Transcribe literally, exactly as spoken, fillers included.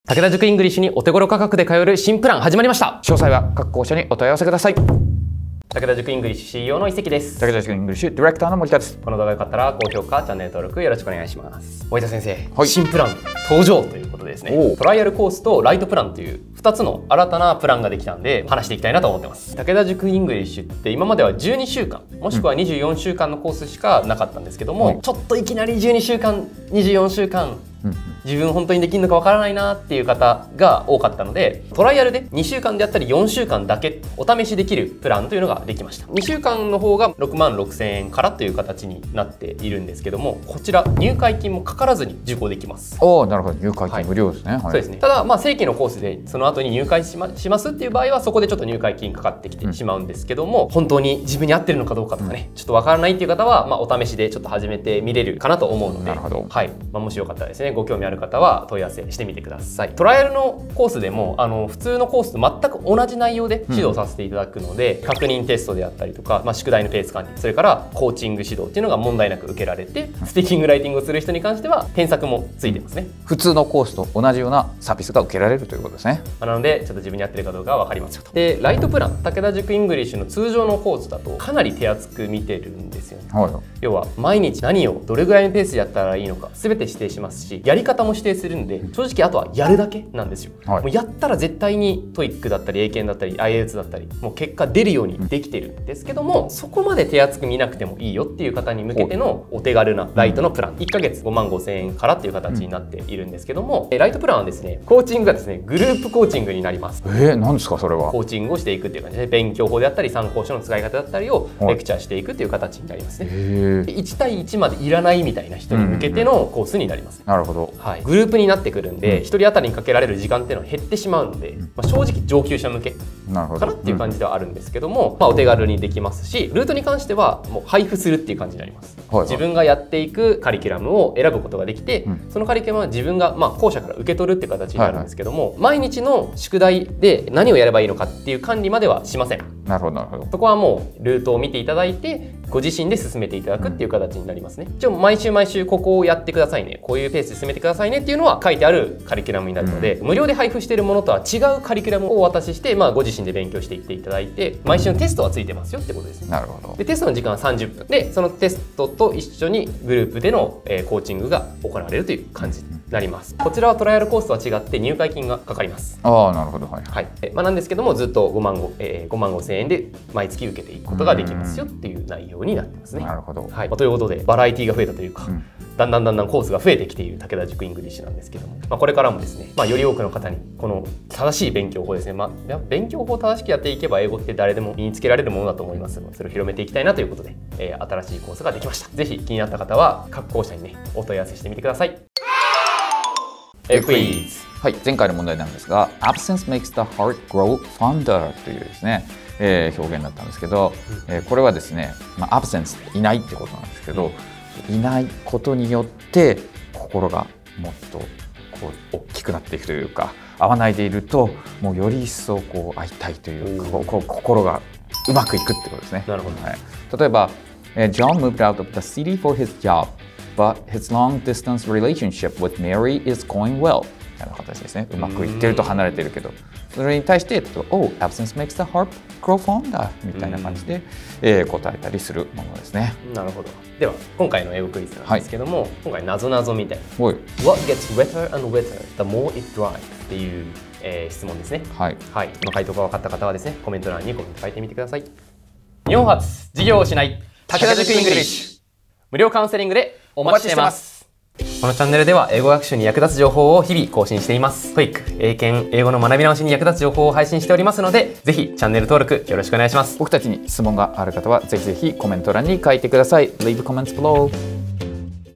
武田塾イングリッシュにお手頃価格で通える新プラン始まりました。 詳細は各校舎にお問い合わせください。 武田塾イングリッシュ シーイーオー の伊関です。 武田塾イングリッシュディレクターの森田です。 この動画が良かったら高評価、チャンネル登録よろしくお願いします。森田先生、 はい、 新プラン登場ということでですね、トライアルコースとライトプランというふたつの新たなプランができたんで話していきたいなと思ってます。武田塾イングリッシュって今まではじゅうにしゅうかんもしくはにじゅうよんしゅうかんのコースしかなかったんですけども、うん、ちょっといきなりじゅうにしゅうかんにじゅうよんしゅうかん自分本当にできるのかわからないなっていう方が多かったので、トライアルでにしゅうかんであったりよんしゅうかんだけお試しできるプランというのができました。にしゅうかんの方がろくまんろくせんえんからという形になっているんですけども、こちら入会金もかからずに受講できます。 おお、なるほど、入会金無料ですね。はい、 そうですね。ただまあ正規のコースでその後に入会しま、しますっていう場合はそこでちょっと入会金かかってきてしまうんですけども、うん、本当に自分に合ってるのかどうかとかね、うん、ちょっとわからないっていう方はまあお試しでちょっと始めてみれるかなと思うので、なるほど、はい、まあ、もしよかったらですね、ご興味ある方は問い合わせしてみてください。トライアルのコースでもあの普通のコースと全く同じ内容で指導させていただくので、うん、確認テストであったりとか、まあ、宿題のペース管理、それからコーチング指導っていうのが問題なく受けられて、スピーキングライティングをする人に関しては添削もついてますね。 普通のコースと同じようなサービスが受けられるということですね。 なのでちょっと自分に合ってるかどうかは分かりますよと。でライトプラン、武田塾イングリッシュの通常のコースだとかなり手厚く見てるんですよね。はい、要は毎日何をどれぐらいのペースでやったらいいのか全て指定しますし、やり方も指定するんで、正直あとはやるだけなんですよ。はい、もうやったら絶対にトイックだったり英検だったり アイエルツ だったりもう結果出るようにできてるんですけども、そこまで手厚く見なくてもいいよっていう方に向けてのお手軽なライトのプラン、いっかげつごまんごせんえんからっていう形になっているんですけども、ライトプランはですね、コーチングがですねグループコーチングになります。 えー、何ですかそれは。 コーチングをしていくっていう感じで、勉強法であったり参考書の使い方だったりをレクチャーしていくっていう形になりますね。でいちたいいちまでいらないみたいな人に向けてのコースになります。 なるほど。 はい、グループになってくるんで、うん、ひとり当たりにかけられる時間っていうのは減ってしまうので、まあ、正直上級者向けかなっていう感じではあるんですけども、うん、まあ、お手軽にできますし、ルートに関してはもう配布するっていう感じになります。はいはい、自分がやっていくカリキュラムを選ぶことができて、うん、そのカリキュラムは自分がまあ校舎から受け取るっていう形になるんですけども、はいはい、毎日の宿題で何をやればいいのかっていう管理まではしません。 なるほどなるほど。 そこはもうルートを見ていただいてご自身で進めていただくっていう形になりますね。一応毎週毎週ここをやってくださいね、こういうペースで進めてくださいねっていうのは書いてあるカリキュラムになるので、うん、無料で配布しているものとは違うカリキュラムをお渡しして、まあ、ご自身で勉強していっていただいて、毎週のテストはついてますよってことですね。 なるほど。 でテストの時間はさんじゅっぷんで、そのテストと一緒にグループでの、えー、コーチングが行われるという感じになります。こちらはトライアルコースとは違って入会金がかかります。 ああ、なるほど。はい、 はい、まあ、なんですけどもずっとごまんごせんえんで毎月受けていくことができますよっていう内容になってますね。 なるほど。 はい、まあ、ということでバラエティが増えたというか、うん、だんだんだんだんコースが増えてきている武田塾イングリッシュなんですけども、まあ、これからもですね、まあ、より多くの方にこの正しい勉強法ですね、まあ、勉強法を正しくやっていけば英語って誰でも身につけられるものだと思いますので、それを広めていきたいなということで、えー、新しいコースができました。ぜひ気になった方は各校舎にねお問い合わせしてみてください。えクイズ。 はい、前回の問題なんですが Absence makes the heart grow fonder というですね、えー、表現だったんですけど、うん、えー、これはですね、まあ、Absence っていないってことなんですけど、うん、いないことによって心がもっとこう大きくなっていくというか、会わないでいるともうより一層こう会いたいというか、こう心がうまくいくってことですね。 なるほど。 はい、例えば、John moved out of the city for his job, but his long-distance relationship with Mary is going well. みたいな形ですね。うまくいってると離れてるけど、それに対して「Oh, absence makes the heart grow fonder」みたいな感じで、えー、答えたりするものですね。 なるほど。では今回の英語クイズなんですけども、はい、今回なぞなぞみたいな「 What gets wetter and wetter the more it dries」っていう、えー、質問ですね。はい、はい、この回答が分かった方はですね、コメント欄にコメント書いてみてください。日本初事業をしない武田塾イングリッシュ、無料カウンセリングでお待ちしています。このチャンネルでは英語学習に役立つ情報を日々更新しています。トイック、英検、英語の学び直しに役立つ情報を配信しておりますので、ぜひチャンネル登録よろしくお願いします。 僕たちに質問がある方はぜひぜひコメント欄に書いてください。Leave comments below.